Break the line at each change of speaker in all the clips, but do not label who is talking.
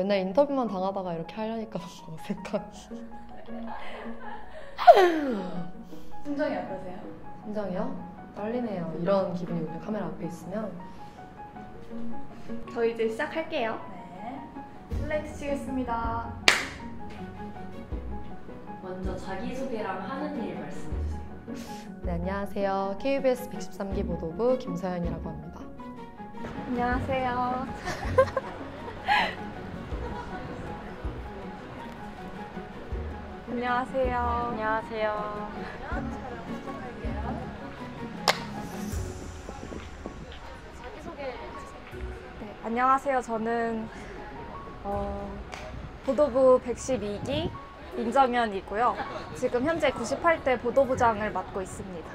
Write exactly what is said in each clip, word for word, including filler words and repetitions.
맨날 인터뷰만 당하다가 이렇게 하려니까 너무 어색하고.
심정이 어떠세요?
심정이요? 떨리네요. 이런 기분이 오늘 카메라 앞에 있으면.
저 이제 시작할게요. 네. 슬레이트 치겠습니다.
먼저 자기소개랑 하는 일 말씀해주세요.
네, 안녕하세요. 케이비에스 백십삼 기 보도부 김서연이라고 합니다.
안녕하세요. 안녕하세요.
안녕하세요.
네, 안녕하세요. 저는 어, 보도부 백십이 기 임정현이고요. 지금 현재 구십팔 대 보도부장을 맡고 있습니다.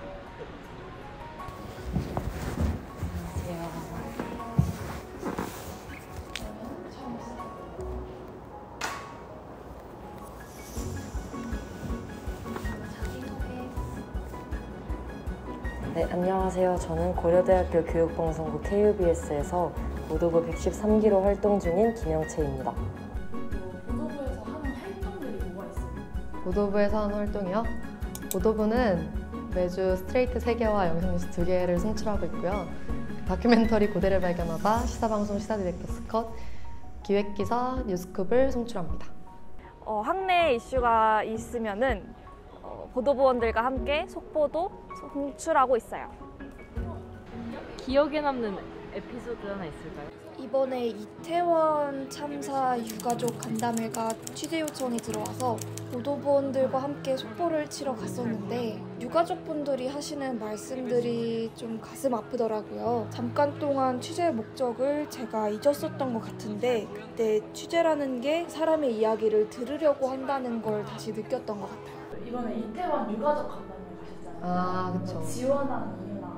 네, 안녕하세요. 저는 고려대학교 교육방송국 케이유비에스에서 보도부 백십삼 기로 활동 중인 김영채입니다.
보도부에서 하는 활동들이 뭐가 있어요?
보도부에서 하는 활동이요? 보도부는 매주 스트레이트 세 개와 영상뉴스 두 개를 송출하고 있고요. 다큐멘터리 고대를 발견하다, 시사방송 시사디렉터스 컷, 기획기사 뉴스쿱을 송출합니다.
어, 학내 이슈가 있으면은 어, 보도부원들과 함께 속보도 송출하고 있어요.
기억에 남는 에피소드 하나 있을까요?
이번에 이태원 참사 유가족 간담회가 취재 요청이 들어와서 보도부원들과 함께 속보를 치러 갔었는데 유가족분들이 하시는 말씀들이 좀 가슴 아프더라고요. 잠깐 동안 취재 목적을 제가 잊었었던 것 같은데 그때 취재라는 게 사람의 이야기를 들으려고 한다는 걸 다시 느꼈던 것 같아요.
이번에 이태원 유가족 간담회 가셨잖아요.
아, 그쵸.
지원한 이유나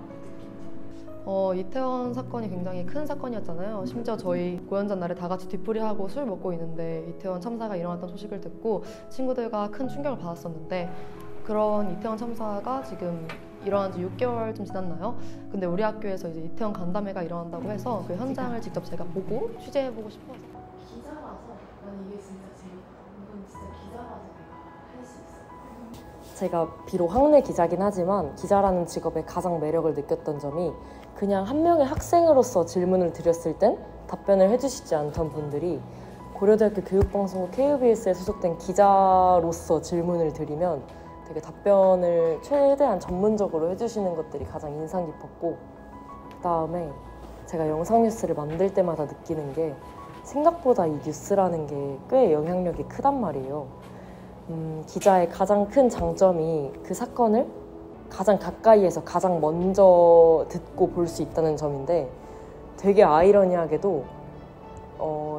어, 이태원 사건이 굉장히 큰 사건이었잖아요. 심지어 저희 고연전 날에 다 같이 뒤풀이하고 술 먹고 있는데 이태원 참사가 일어났던 소식을 듣고 친구들과 큰 충격을 받았었는데 그런 이태원 참사가 지금 일어난 지 육 개월쯤 지났나요? 근데 우리 학교에서 이제 이태원 간담회가 일어난다고 해서 그 현장을 직접 제가 보고 취재해보고 싶어서.
기자라서 난 이게 진짜 재밌다. 이건 진짜 기자라서 내가 할 수 있어.
제가 비록 학내 기자긴 하지만 기자라는 직업의 가장 매력을 느꼈던 점이 그냥 한 명의 학생으로서 질문을 드렸을 땐 답변을 해주시지 않던 분들이 고려대학교 교육방송국 케이유비에스에 소속된 기자로서 질문을 드리면 되게 답변을 최대한 전문적으로 해주시는 것들이 가장 인상 깊었고, 그 다음에 제가 영상 뉴스를 만들 때마다 느끼는 게 생각보다 이 뉴스라는 게 꽤 영향력이 크단 말이에요. 음, 기자의 가장 큰 장점이 그 사건을 가장 가까이에서 가장 먼저 듣고 볼 수 있다는 점인데 되게 아이러니하게도 어,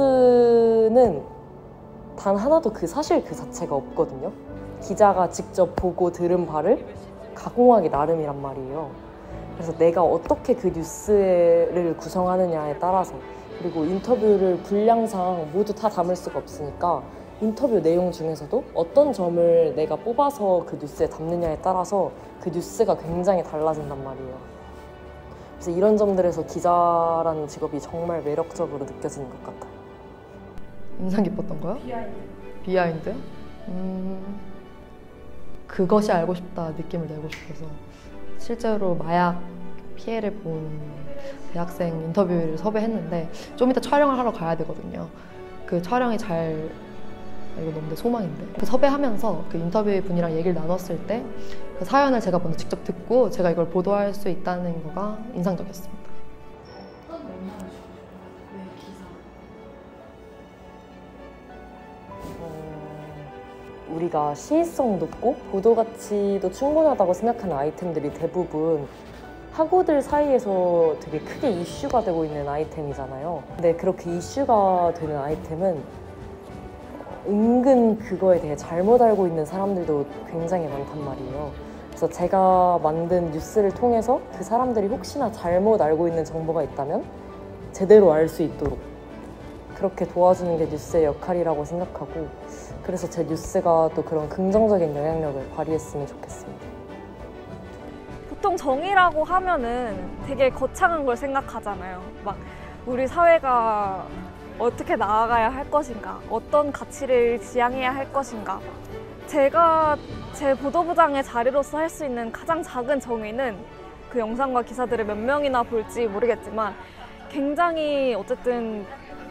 뉴스는 단 하나도 그 사실 그 자체가 없거든요. 기자가 직접 보고 들은 바를 가공하기 나름이란 말이에요. 그래서 내가 어떻게 그 뉴스를 구성하느냐에 따라서, 그리고 인터뷰를 분량상 모두 다 담을 수가 없으니까 인터뷰 내용 중에서도 어떤 점을 내가 뽑아서 그 뉴스에 담느냐에 따라서 그 뉴스가 굉장히 달라진단 말이에요. 그래서 이런 점들에서 기자라는 직업이 정말 매력적으로 느껴지는 것 같아요.
인상 깊었던 거요?
비하인드.
비하인드? 음, 그것이 알고 싶다 느낌을 내고 싶어서 실제로 마약 피해를 본 대학생 인터뷰를 섭외했는데 좀 이따 촬영을 하러 가야 되거든요. 그 촬영이 잘 아, 이거 너무 내 소망인데 그 섭외하면서 그 인터뷰 분이랑 얘기를 나눴을 때 그 사연을 제가 먼저 직접 듣고 제가 이걸 보도할 수 있다는 거가 인상적이었습니다.
어떤 영상을 주셨어요? 왜 기사?
어, 우리가 시의성 높고 보도 가치도 충분하다고 생각하는 아이템들이 대부분 학우들 사이에서 되게 크게 이슈가 되고 있는 아이템이잖아요. 근데 그렇게 이슈가 되는 아이템은 은근 그거에 대해 잘못 알고 있는 사람들도 굉장히 많단 말이에요. 그래서 제가 만든 뉴스를 통해서 그 사람들이 혹시나 잘못 알고 있는 정보가 있다면 제대로 알 수 있도록 그렇게 도와주는 게 뉴스의 역할이라고 생각하고, 그래서 제 뉴스가 또 그런 긍정적인 영향력을 발휘했으면 좋겠습니다.
보통 정의라고 하면은 되게 거창한 걸 생각하잖아요. 막 우리 사회가
어떻게 나아가야 할 것인가, 어떤 가치를 지향해야 할 것인가. 제가 제 보도부장의 자리로서 할 수 있는 가장 작은 정의는 그 영상과 기사들을 몇 명이나 볼지 모르겠지만 굉장히 어쨌든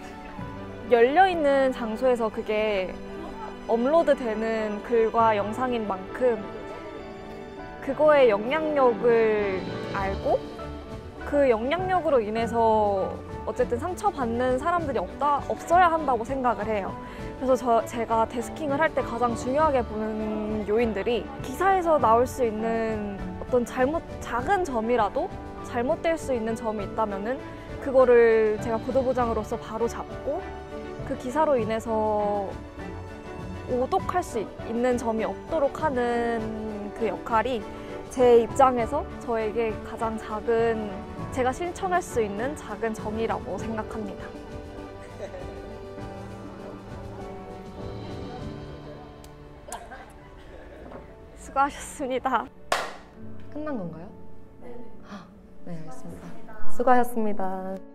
열려있는 장소에서 그게 업로드되는 글과 영상인 만큼 그거의 영향력을 알고 그 영향력으로 인해서 어쨌든 상처받는 사람들이 없다, 없어야 한다고 생각을 해요. 그래서 저, 제가 데스킹을 할 때 가장 중요하게 보는 요인들이 기사에서 나올 수 있는 어떤 잘못, 작은 점이라도 잘못될 수 있는 점이 있다면은 그거를 제가 보도부장으로서 바로 잡고 그 기사로 인해서 오독할 수 있는 점이 없도록 하는 그 역할이 제 입장에서 저에게 가장 작은, 제가 실천할 수 있는 작은 정의라고 생각합니다. 수고하셨습니다.
끝난 건가요? 네. 네, 알겠습니다. 수고하셨습니다.